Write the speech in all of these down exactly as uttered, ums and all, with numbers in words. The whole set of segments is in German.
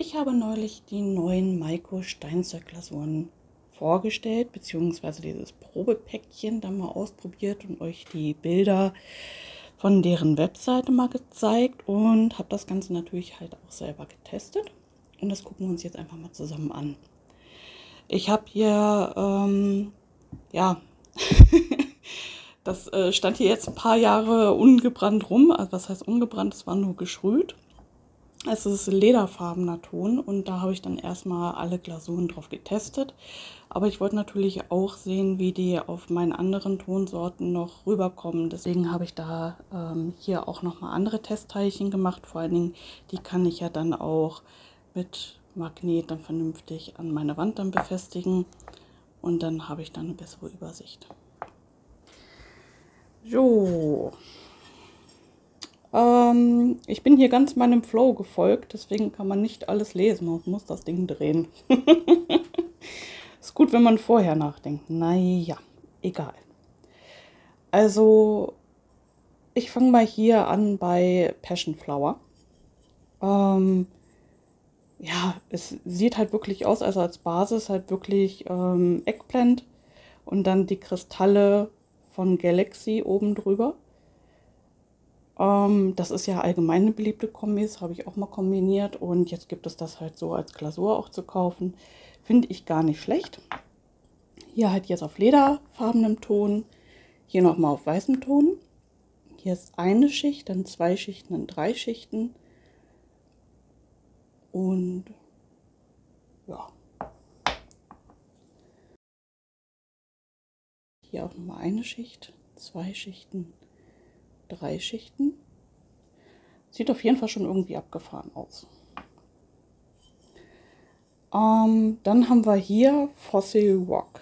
Ich habe neulich die neuen Maiko Steinzeug-Glasuren vorgestellt, beziehungsweise dieses Probepäckchen dann mal ausprobiert und euch die Bilder von deren Webseite mal gezeigt und habe das Ganze natürlich halt auch selber getestet. Und das gucken wir uns jetzt einfach mal zusammen an. Ich habe hier, ähm, ja, das äh, stand hier jetzt ein paar Jahre ungebrannt rum. Also was heißt ungebrannt? Es war nur geschrüht. Es ist lederfarbener Ton und da habe ich dann erstmal alle Glasuren drauf getestet. Aber ich wollte natürlich auch sehen, wie die auf meinen anderen Tonsorten noch rüberkommen. Deswegen habe ich da ähm, hier auch nochmal andere Testteilchen gemacht. Vor allen Dingen, die kann ich ja dann auch mit Magnet dann vernünftig an meine Wand dann befestigen. Und dann habe ich dann eine bessere Übersicht. So. Ähm, ich bin hier ganz meinem Flow gefolgt, deswegen kann man nicht alles lesen. Man muss das Ding drehen. Ist gut, wenn man vorher nachdenkt. Naja, egal. Also, ich fange mal hier an bei Passion Flower. Ähm, ja, es sieht halt wirklich aus, also als Basis halt wirklich ähm, Eggplant und dann die Kristalle von Galaxy oben drüber. Ähm, das ist ja allgemein eine beliebte Kombi, das habe ich auch mal kombiniert und jetzt gibt es das halt so als Glasur auch zu kaufen. Finde ich gar nicht schlecht. Hier halt jetzt auf lederfarbenem Ton, hier nochmal auf weißem Ton. Hier ist eine Schicht, dann zwei Schichten, dann drei Schichten. Und ja. Hier auch nochmal eine Schicht, zwei Schichten, drei Schichten. Sieht auf jeden Fall schon irgendwie abgefahren aus. Ähm, dann haben wir hier Fossil Rock.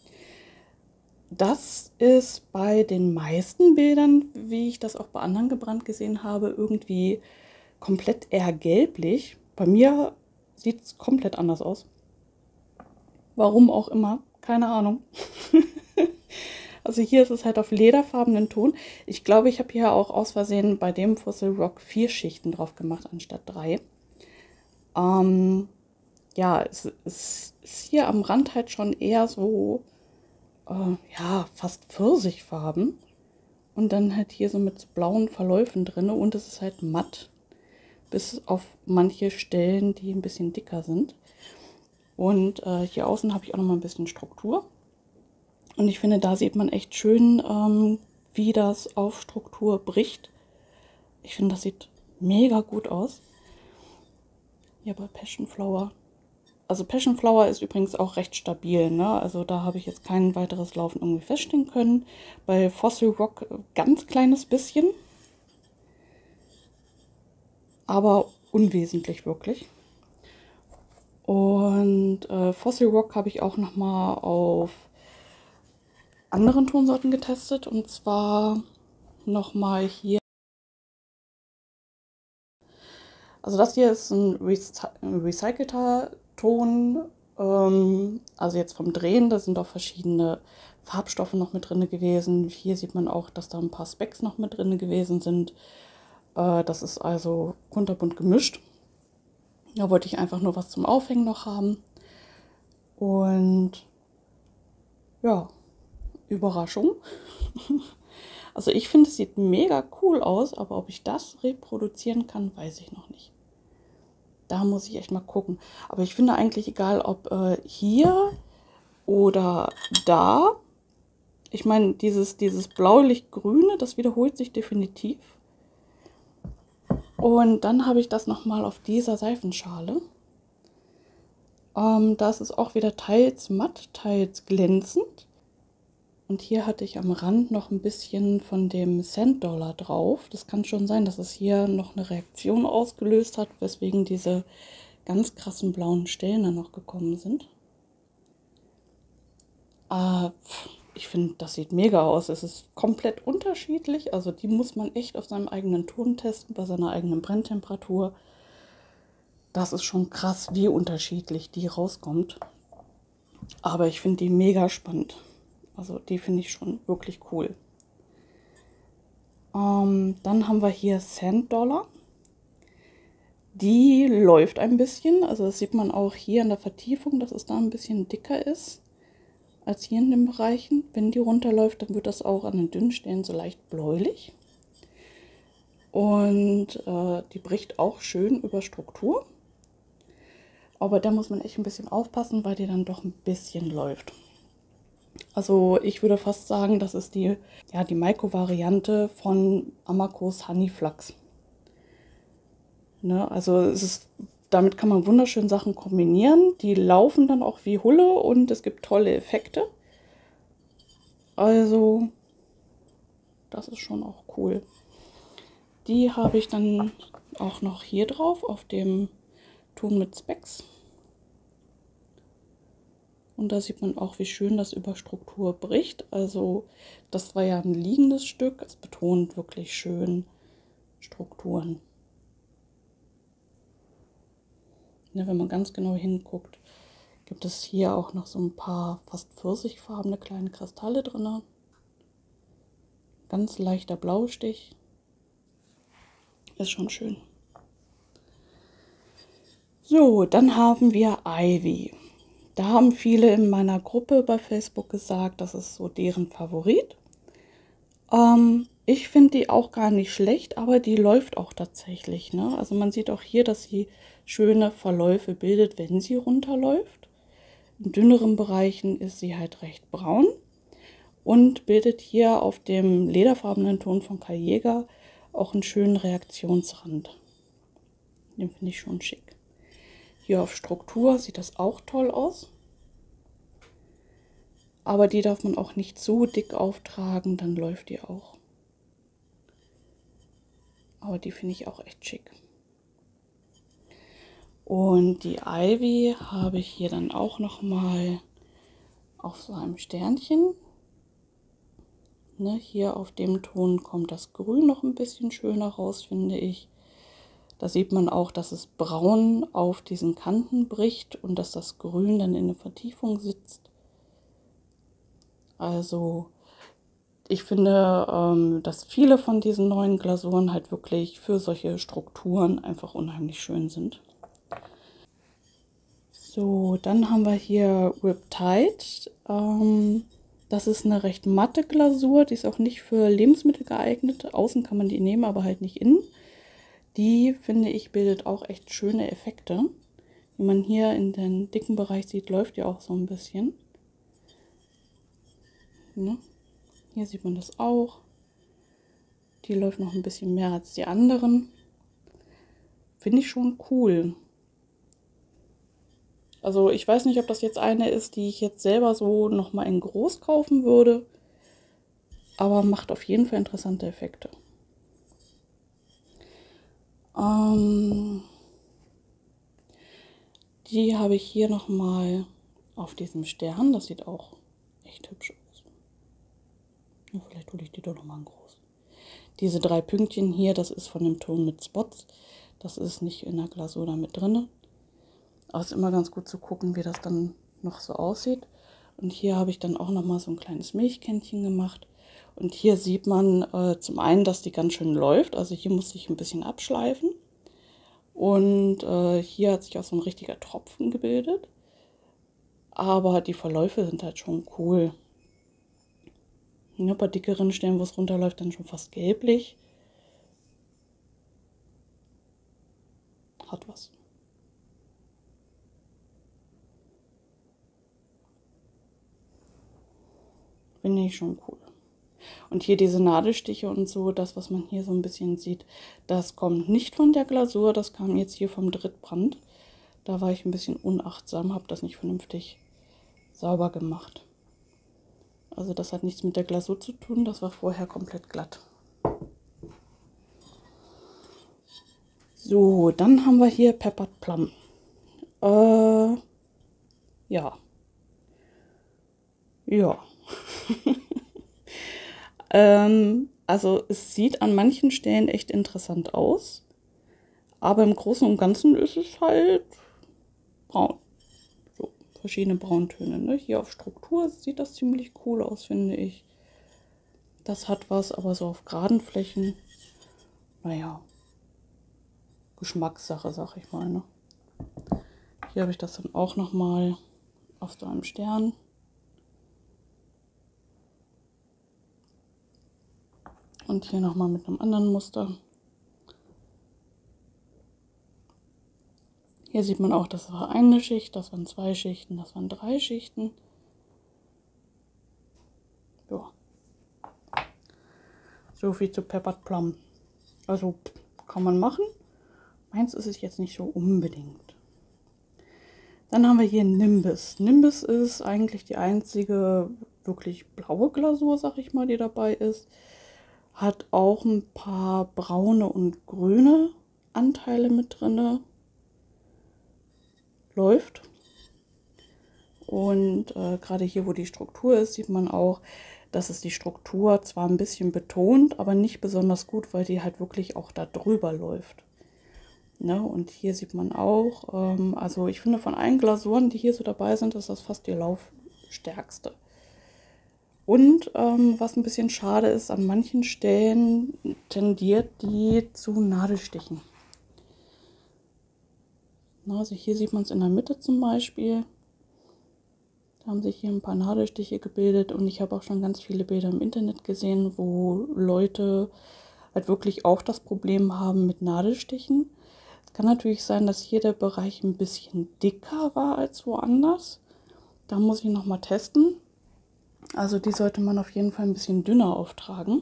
Das ist bei den meisten Bildern, wie ich das auch bei anderen gebrannt gesehen habe, irgendwie komplett eher gelblich. Bei mir sieht es komplett anders aus. Warum auch immer, keine Ahnung. Also hier ist es halt auf lederfarbenen Ton. Ich glaube, ich habe hier auch aus Versehen bei dem Fossil Rock vier Schichten drauf gemacht, anstatt drei. Ähm, ja, es, es ist hier am Rand halt schon eher so, äh, ja, fast Pfirsichfarben. Und dann halt hier so mit blauen Verläufen drin. Und es ist halt matt, bis auf manche Stellen, die ein bisschen dicker sind. Und äh, hier außen habe ich auch noch mal ein bisschen Struktur. Und ich finde, da sieht man echt schön, ähm, wie das auf Struktur bricht. Ich finde, das sieht mega gut aus. Hier bei Passion Flower. Also Passion Flower ist übrigens auch recht stabil, ne? Also da habe ich jetzt kein weiteres Laufen irgendwie feststellen können. Bei Fossil Rock ganz kleines bisschen. Aber unwesentlich wirklich. Und äh, Fossil Rock habe ich auch noch mal auf anderen Tonsorten getestet. Und zwar noch mal hier. Also das hier ist ein, Recy ein recycelter Ton. Ähm, also jetzt vom Drehen, da sind auch verschiedene Farbstoffe noch mit drin gewesen. Hier sieht man auch, dass da ein paar Specks noch mit drin gewesen sind. Äh, das ist also kunterbunt gemischt. Da wollte ich einfach nur was zum Aufhängen noch haben. Und ja, Überraschung. Also ich finde, es sieht mega cool aus, aber ob ich das reproduzieren kann, weiß ich noch nicht. Da muss ich echt mal gucken. Aber ich finde eigentlich egal, ob äh, hier oder da. Ich meine, dieses, dieses bläulich-grüne, das wiederholt sich definitiv. Und dann habe ich das nochmal auf dieser Seifenschale. Ähm, das ist auch wieder teils matt, teils glänzend. Und hier hatte ich am Rand noch ein bisschen von dem Cent Dollar drauf. Das kann schon sein, dass es hier noch eine Reaktion ausgelöst hat, weswegen diese ganz krassen blauen Stellen dann noch gekommen sind. Äh, ich finde, das sieht mega aus. Es ist komplett unterschiedlich. Also die muss man echt auf seinem eigenen Ton testen, bei seiner eigenen Brenntemperatur. Das ist schon krass, wie unterschiedlich die rauskommt. Aber ich finde die mega spannend. Also die finde ich schon wirklich cool. Ähm, dann haben wir hier Cent Dollar. Die läuft ein bisschen, also das sieht man auch hier in der Vertiefung, dass es da ein bisschen dicker ist als hier in den Bereichen. Wenn die runterläuft, dann wird das auch an den dünnen Stellen so leicht bläulich. Und äh, die bricht auch schön über Struktur. Aber da muss man echt ein bisschen aufpassen, weil die dann doch ein bisschen läuft. Also ich würde fast sagen, das ist die, ja, die Maiko-Variante von Amakos Honey Flux. Ne, also es ist, damit kann man wunderschön Sachen kombinieren. Die laufen dann auch wie Hulle und es gibt tolle Effekte. Also das ist schon auch cool. Die habe ich dann auch noch hier drauf auf dem Ton mit Specs. Und da sieht man auch, wie schön das über Struktur bricht. Also das war ja ein liegendes Stück. Es betont wirklich schön Strukturen. Ja, wenn man ganz genau hinguckt, gibt es hier auch noch so ein paar fast pfirsichfarbene kleine Kristalle drin. Ganz leichter Blaustich. Ist schon schön. So, dann haben wir Ivy. Da haben viele in meiner Gruppe bei Facebook gesagt, das ist so deren Favorit. Ähm, ich finde die auch gar nicht schlecht, aber die läuft auch tatsächlich. Ne? Also man sieht auch hier, dass sie schöne Verläufe bildet, wenn sie runterläuft. In dünneren Bereichen ist sie halt recht braun und bildet hier auf dem lederfarbenen Ton von Karl Jäger auch einen schönen Reaktionsrand. Den finde ich schon schick. Hier auf Struktur sieht das auch toll aus. Aber die darf man auch nicht so dick auftragen, dann läuft die auch. Aber die finde ich auch echt schick. Und die Ivy habe ich hier dann auch noch mal auf so einem Sternchen. Ne, hier auf dem Ton kommt das Grün noch ein bisschen schöner raus, finde ich. Da sieht man auch, dass es braun auf diesen Kanten bricht und dass das Grün dann in der Vertiefung sitzt. Also ich finde, ähm, dass viele von diesen neuen Glasuren halt wirklich für solche Strukturen einfach unheimlich schön sind. So, dann haben wir hier Riptide. Ähm, das ist eine recht matte Glasur, die ist auch nicht für Lebensmittel geeignet. Außen kann man die nehmen, aber halt nicht innen. Die, finde ich, bildet auch echt schöne Effekte. Wie man hier in den dicken Bereich sieht, läuft ja auch so ein bisschen. Ne? Hier sieht man das auch. Die läuft noch ein bisschen mehr als die anderen. Finde ich schon cool. Also ich weiß nicht, ob das jetzt eine ist, die ich jetzt selber so nochmal in groß kaufen würde. Aber macht auf jeden Fall interessante Effekte. Ähm, die habe ich hier nochmal auf diesem Stern. Das sieht auch echt hübsch aus. Ja, vielleicht hole ich die doch nochmal in groß. Diese drei Pünktchen hier, das ist von dem Ton mit Spots. Das ist nicht in der Glasur da mit drin. Aber es ist immer ganz gut zu gucken, wie das dann noch so aussieht. Und hier habe ich dann auch nochmal so ein kleines Milchkännchen gemacht. Und hier sieht man äh, zum einen, dass die ganz schön läuft. Also hier muss ich ein bisschen abschleifen. Und äh, hier hat sich auch so ein richtiger Tropfen gebildet. Aber die Verläufe sind halt schon cool. Ja, bei dickeren Stellen, wo es runterläuft, dann schon fast gelblich. Hat was. Finde ich schon cool. Und hier diese Nadelstiche und so, das, was man hier so ein bisschen sieht, das kommt nicht von der Glasur, das kam jetzt hier vom Drittbrand. Da war ich ein bisschen unachtsam, habe das nicht vernünftig sauber gemacht. Also das hat nichts mit der Glasur zu tun, das war vorher komplett glatt. So, dann haben wir hier Peppered Plum. Äh, ja. Ja. ähm, also es sieht an manchen Stellen echt interessant aus. Aber im Großen und Ganzen ist es halt braun. So, verschiedene Brauntöne. Ne? Hier auf Struktur sieht das ziemlich cool aus, finde ich. Das hat was, aber so auf geraden Flächen, naja. Geschmackssache, sag ich mal. Ne? Hier habe ich das dann auch nochmal auf so einem Stern. Und hier nochmal mit einem anderen Muster. Hier sieht man auch, das war eine Schicht, das waren zwei Schichten, das waren drei Schichten. Ja. So viel zu Peppered Plum. Also kann man machen. Meins ist es jetzt nicht so unbedingt. Dann haben wir hier Nimbus. Nimbus ist eigentlich die einzige wirklich blaue Glasur, sag ich mal, die dabei ist. Hat auch ein paar braune und grüne Anteile mit drin. Läuft. Und äh, gerade hier, wo die Struktur ist, sieht man auch, dass es die Struktur zwar ein bisschen betont, aber nicht besonders gut, weil die halt wirklich auch da drüber läuft. Ne? Und hier sieht man auch, ähm, also ich finde von allen Glasuren, die hier so dabei sind, ist das fast die laufstärkste. Und ähm, was ein bisschen schade ist, an manchen Stellen tendiert die zu Nadelstichen. Na, also hier sieht man es in der Mitte zum Beispiel. Da haben sich hier ein paar Nadelstiche gebildet und ich habe auch schon ganz viele Bilder im Internet gesehen, wo Leute halt wirklich auch das Problem haben mit Nadelstichen. Es kann natürlich sein, dass hier der Bereich ein bisschen dicker war als woanders. Da muss ich nochmal testen. Also die sollte man auf jeden Fall ein bisschen dünner auftragen.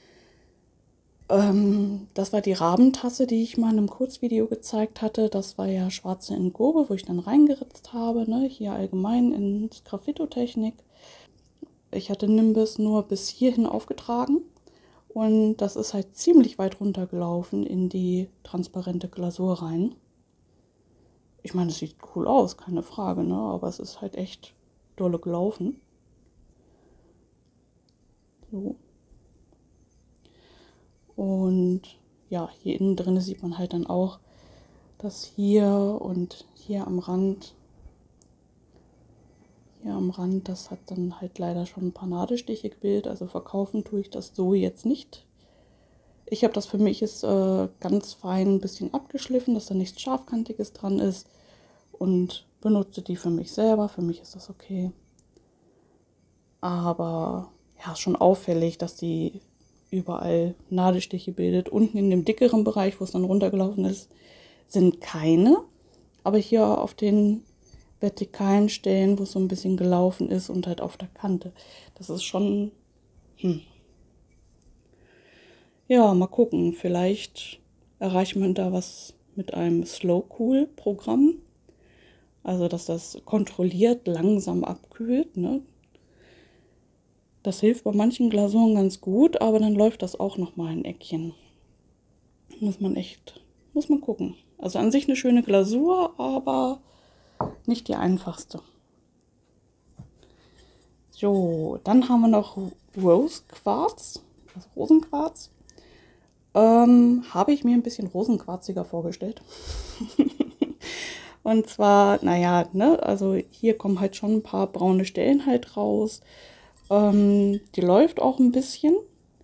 Ähm, das war die Rabentasse, die ich mal in einem Kurzvideo gezeigt hatte. Das war ja schwarze Ingobe, wo ich dann reingeritzt habe. Ne? Hier allgemein in Graphitotechnik. Ich hatte Nimbus nur bis hierhin aufgetragen. Und das ist halt ziemlich weit runtergelaufen in die transparente Glasur rein. Ich meine, es sieht cool aus, keine Frage, ne? Aber es ist halt echt dolle gelaufen. So. Und ja, hier innen drin sieht man halt dann auch, dass hier und hier am Rand, hier am Rand, das hat dann halt leider schon ein paar Nadelstiche gebildet. Also verkaufen tue ich das so jetzt nicht. Ich habe das für mich jetzt äh, ganz fein ein bisschen abgeschliffen, dass da nichts Scharfkantiges dran ist. Und benutze die für mich selber. Für mich ist das okay. Aber ja, ist schon auffällig, dass die überall Nadelstiche bildet. Unten in dem dickeren Bereich, wo es dann runtergelaufen ist, sind keine. Aber hier auf den vertikalen Stellen, wo es so ein bisschen gelaufen ist und halt auf der Kante. Das ist schon... Hm. Ja, mal gucken. Vielleicht erreicht man da was mit einem Slow Cool Programm. Also, dass das kontrolliert langsam abkühlt. Ne? Das hilft bei manchen Glasuren ganz gut, aber dann läuft das auch noch mal ein Eckchen. Muss man echt, muss man gucken. Also an sich eine schöne Glasur, aber nicht die einfachste. So, dann haben wir noch Rose Quarz, also Rosenquarz. Ähm, habe ich mir ein bisschen rosenquarziger vorgestellt. Und zwar, naja, ne, also hier kommen halt schon ein paar braune Stellen halt raus. Ähm, die läuft auch ein bisschen.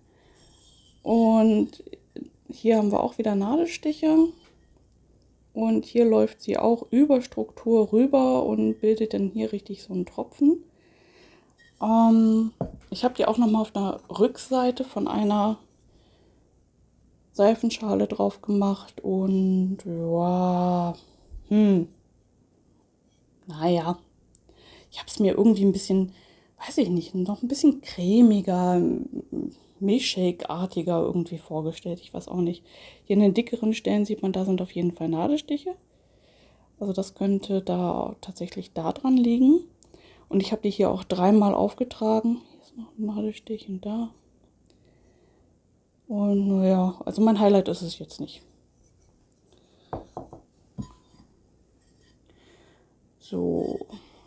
Und hier haben wir auch wieder Nadelstiche. Und hier läuft sie auch über Struktur rüber und bildet dann hier richtig so einen Tropfen. Ähm, ich habe die auch nochmal auf der Rückseite von einer Seifenschale drauf gemacht. Und ja, hm, naja, ich habe es mir irgendwie ein bisschen, weiß ich nicht, noch ein bisschen cremiger, Milchshake-artiger irgendwie vorgestellt. Ich weiß auch nicht. Hier in den dickeren Stellen sieht man, da sind auf jeden Fall Nadelstiche. Also das könnte da tatsächlich da dran liegen. Und ich habe die hier auch dreimal aufgetragen. Hier ist noch ein Nadelstich und da. Und naja, also mein Highlight ist es jetzt nicht. So.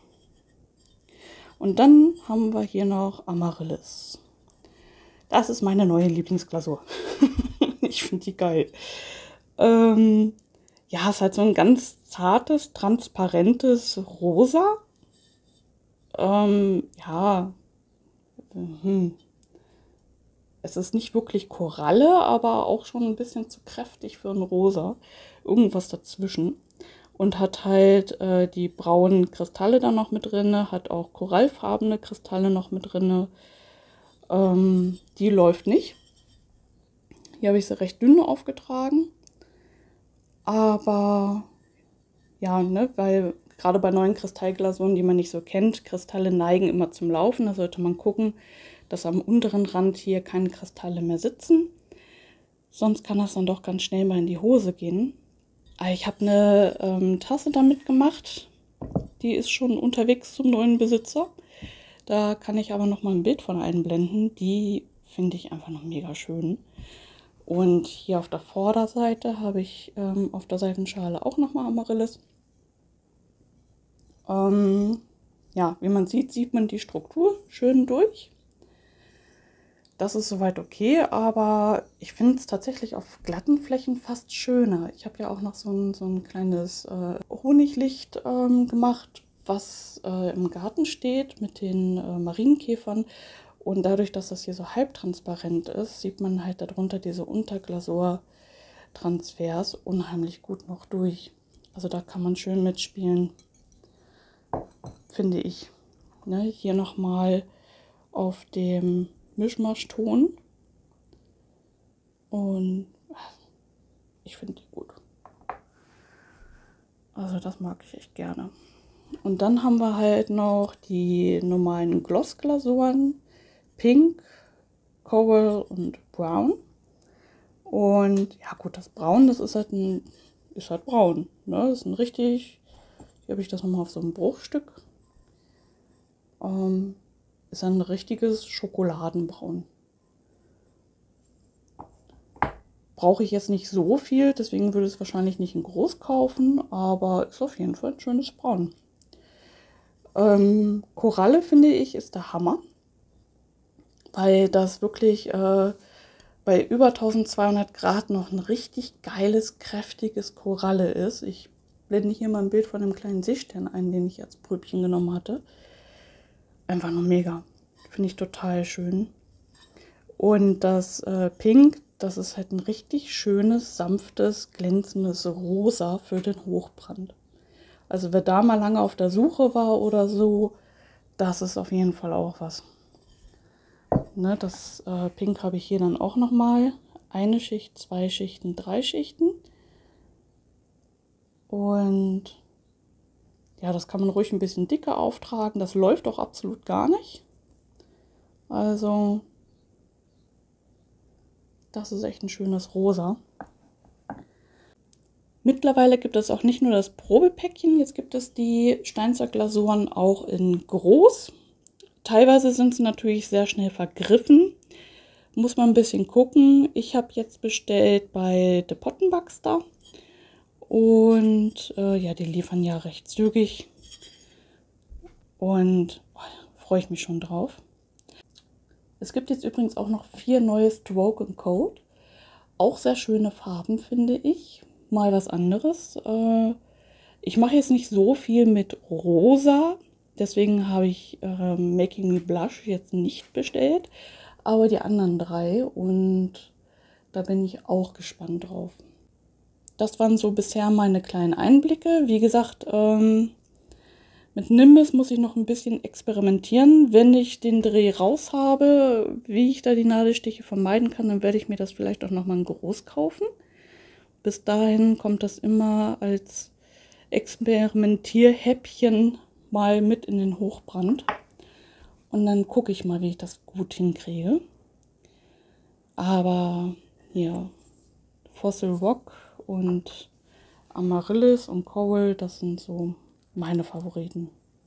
Und dann haben wir hier noch Amaryllis. Das ist meine neue Lieblingsglasur. Ich finde die geil. Ähm, ja, es ist halt so ein ganz zartes, transparentes Rosa. Ähm, ja. Hm. Es ist nicht wirklich Koralle, aber auch schon ein bisschen zu kräftig für ein Rosa. irgendwas dazwischen. Und hat halt äh, die braunen Kristalle da noch mit drin, hat auch korallfarbene Kristalle noch mit drin. Ähm, die läuft nicht. Hier habe ich sie recht dünn aufgetragen. Aber ja, ne, weil gerade bei neuen Kristallglasuren, die man nicht so kennt, Kristalle neigen immer zum Laufen. Da sollte man gucken, dass am unteren Rand hier keine Kristalle mehr sitzen. Sonst kann das dann doch ganz schnell mal in die Hose gehen. Ich habe eine ähm, Tasse damit gemacht. Die ist schon unterwegs zum neuen Besitzer. Da kann ich aber noch mal ein Bild von einblenden. Die finde ich einfach noch mega schön. Und hier auf der Vorderseite habe ich ähm, auf der Seitenschale auch noch mal Amaryllis. Ähm, ja, wie man sieht, sieht man die Struktur schön durch. Das ist soweit okay, aber ich finde es tatsächlich auf glatten Flächen fast schöner. Ich habe ja auch noch so ein, so ein kleines äh, Honiglicht ähm, gemacht, was äh, im Garten steht mit den äh, Marienkäfern. Und dadurch, dass das hier so halbtransparent ist, sieht man halt darunter diese Unterglasur-Transfers unheimlich gut noch durch. Also da kann man schön mitspielen, finde ich. Ne, hier nochmal auf dem Mischmaschton. Und ich finde die gut. Also das mag ich echt gerne. Und dann haben wir halt noch die normalen Glossglasuren. Pink, Coral und Brown. Und ja gut, das Braun, das ist halt ein, ist halt braun. Ne? Das ist ein richtig, hier habe ich das nochmal auf so einem Bruchstück. Ähm, ist ein richtiges Schokoladenbraun. Brauche ich jetzt nicht so viel, deswegen würde ich es wahrscheinlich nicht in groß kaufen, aber ist auf jeden Fall ein schönes Braun. Ähm, Koralle, finde ich, ist der Hammer, weil das wirklich äh, bei über eintausendzweihundert Grad noch ein richtig geiles, kräftiges Koralle ist. Ich blende hier mal ein Bild von einem kleinen Seestern ein, den ich als Pröbchen genommen hatte. Einfach nur mega. Finde ich total schön. Und das äh, Pink, das ist halt ein richtig schönes, sanftes, glänzendes Rosa für den Hochbrand. Also wer da mal lange auf der Suche war oder so, das ist auf jeden Fall auch was. Ne, das äh, Pink habe ich hier dann auch nochmal. Eine Schicht, zwei Schichten, drei Schichten. Und ja, das kann man ruhig ein bisschen dicker auftragen. Das läuft auch absolut gar nicht. Also, das ist echt ein schönes Rosa. Mittlerweile gibt es auch nicht nur das Probepäckchen, jetzt gibt es die Steinzeug-Glasuren auch in groß. Teilweise sind sie natürlich sehr schnell vergriffen. Muss man ein bisschen gucken. Ich habe jetzt bestellt bei The Pottenbuckster. Und äh, ja, die liefern ja recht zügig. Und oh, freue ich mich schon drauf. Es gibt jetzt übrigens auch noch vier neue Stroke and Coat. Auch sehr schöne Farben, finde ich. Mal was anderes. Äh, ich mache jetzt nicht so viel mit Rosa. Deswegen habe ich äh, Making Me Blush jetzt nicht bestellt. Aber die anderen drei. Und da bin ich auch gespannt drauf. Das waren so bisher meine kleinen Einblicke. Wie gesagt, ähm, mit Nimbus muss ich noch ein bisschen experimentieren. Wenn ich den Dreh raus habe, wie ich da die Nadelstiche vermeiden kann, dann werde ich mir das vielleicht auch nochmal in groß kaufen. Bis dahin kommt das immer als Experimentierhäppchen mal mit in den Hochbrand. Und dann gucke ich mal, wie ich das gut hinkriege. Aber hier Fossil Rock und Amaryllis und Coral, das sind so meine Favoriten.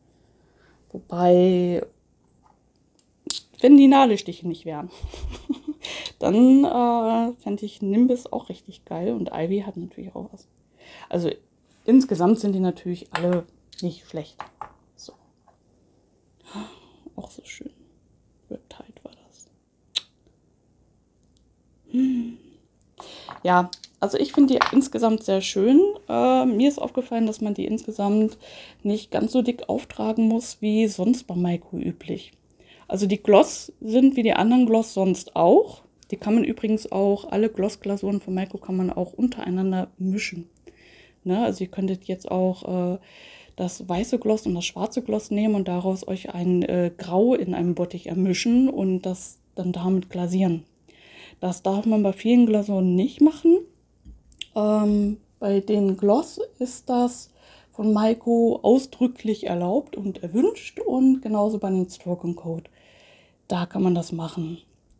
Wobei, wenn die Nadelstiche nicht wären, dann äh, fände ich Nimbus auch richtig geil und Ivy hat natürlich auch was. Also insgesamt sind die natürlich alle nicht schlecht. So. Auch so schön. Riptide war das. Hm. Ja, also ich finde die insgesamt sehr schön. Äh, mir ist aufgefallen, dass man die insgesamt nicht ganz so dick auftragen muss, wie sonst bei Maiko üblich. Also die Gloss sind wie die anderen Gloss sonst auch. Die kann man übrigens auch, alle Glossglasuren von Maiko kann man auch untereinander mischen. Ne? Also ihr könntet jetzt auch äh, das weiße Gloss und das schwarze Gloss nehmen und daraus euch ein äh, Grau in einem Bottich ermischen und das dann damit glasieren. Das darf man bei vielen Glasuren nicht machen. Ähm, bei den Gloss ist das von Maiko ausdrücklich erlaubt und erwünscht und genauso bei den Stroke Coat. Da kann man das machen.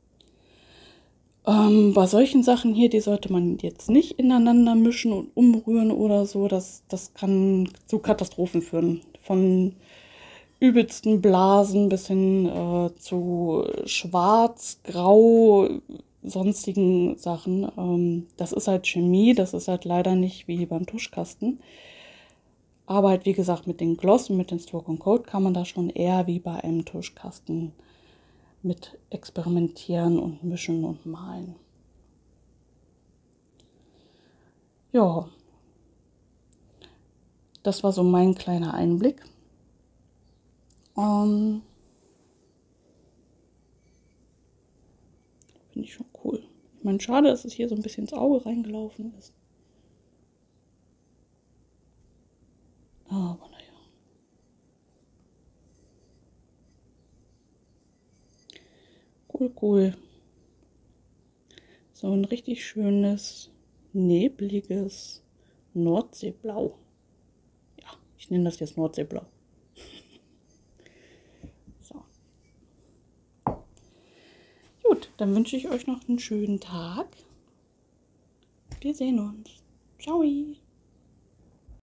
Ähm, bei solchen Sachen hier, die sollte man jetzt nicht ineinander mischen und umrühren oder so. Das, das kann zu Katastrophen führen. Von übelsten Blasen bis hin äh, zu schwarz, grau, sonstigen Sachen. Ähm, das ist halt Chemie, das ist halt leider nicht wie beim Tuschkasten. Aber halt wie gesagt, mit den Gloss und mit den Stroke Coat kann man da schon eher wie bei einem Tuschkasten mit experimentieren und mischen und malen. Ja, das war so mein kleiner Einblick. Ähm, Finde ich schon cool. Ich meine, schade, dass es hier so ein bisschen ins Auge reingelaufen ist. Aber naja. Cool, cool. So ein richtig schönes, nebliges Nordseeblau. Ja, ich nenne das jetzt Nordseeblau. So. Gut, dann wünsche ich euch noch einen schönen Tag. Wir sehen uns. Ciao.